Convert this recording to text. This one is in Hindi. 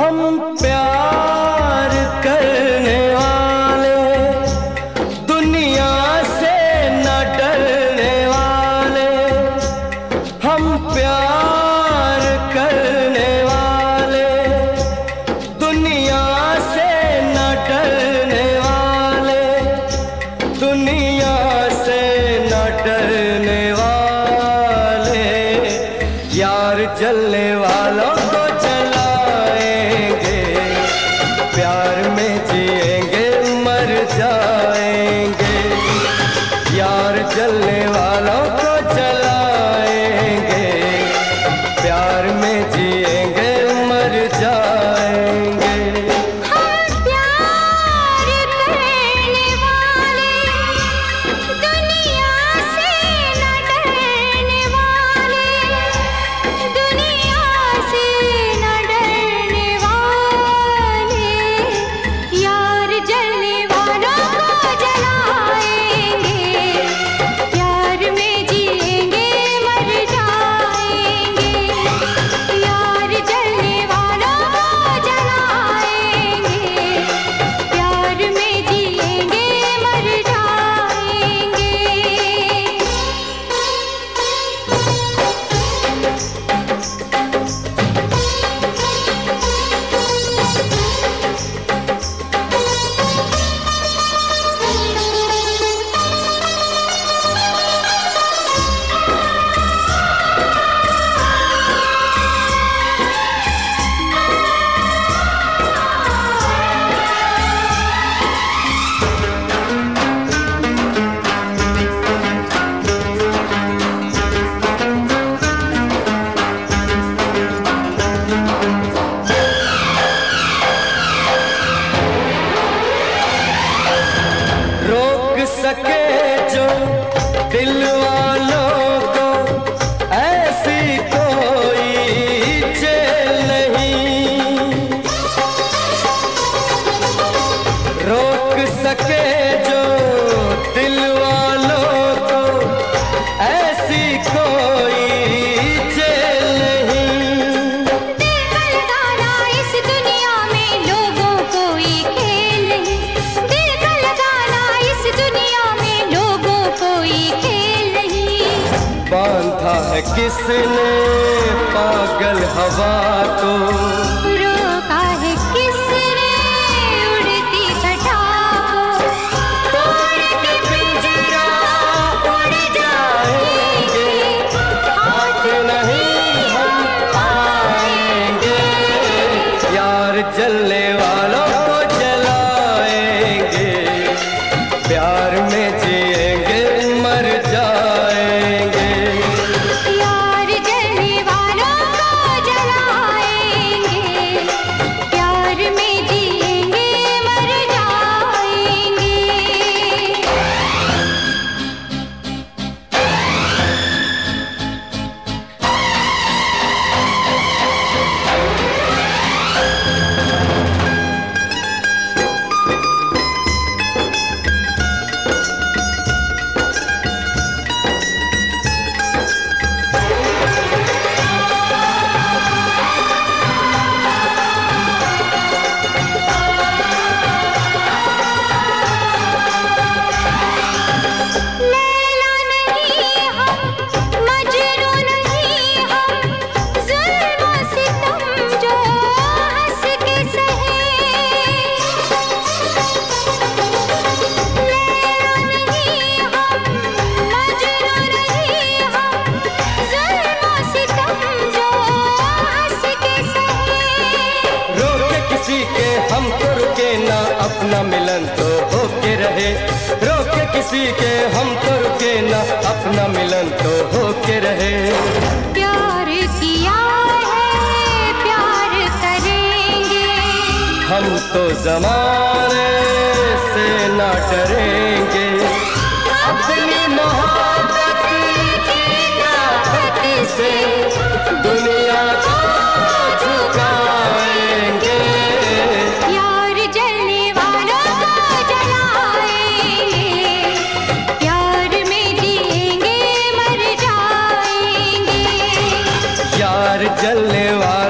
हम प्यार करने वाले, दुनिया से न डरने वाले, हम प्यार करने वाले, दुनिया से न डरने वाले, दुनिया से न डरने वाले, यार जलने वालों को प्यार में जिएंगे मर जाएंगे, यार जलने वालों को जलाएंगे, प्यार में जिएंगे मर जाएंगे। हम प्यार करने वाले, दुनिया से न डरने वाले, दुनिया से न डरने वाले, यार जलने वालों को जलाएंगे, प्यार में जिएंगे मर जाएंगे, यार जलने वालों को जलाएंगे, प्यार में जिएंगे मर जाएंगे। रोक सके जो दिल वालों को ऐसी कोई जेल नहीं, रोक सके जो दिल वालों को ऐसी कोई जेल नहीं। दिल का लगाना इस दुनिया में लोगों कोई खेल नहीं, दिल का लगाना इस दुनिया में लोगों कोई खेल नहीं। बांधा है किसने पागल हवा को, रोका है किसने उड़ती घटा को, तोड़ के पिंजरा उड़ जाएंगे, हाथ नहीं हम आएंगे, यार जलने वालों को जलाएंगे, प्यार में जिएंगे मर जाएंगे, यार जलने वालों को जलाएंगे, प्यार में जिएंगे मर जाएंगे। लैला नहीं हम, मजनू नहीं हम, ज़ुल्म सितम जो हंस के सहे। लैला नहीं हम, मजनू नहीं हम, ज़ुल्म सितम जो हंस के सहे। रोके किसी के हम तो रुके ना, अपना मिलन तो होके रहे, रोके किसी के हम तो रुके ना, अपना मिलन तो होके रहे। प्यार किया है प्यार करेंगे, हम तो जमाने से ना डरेंगे, अपनी मोहब्बत की ताकत से दुनिया को झुकाएंगे, यार जलने वालों को जलाएंगे, प्यार में जिएंगे मर जाएंगे, यार जलने वाले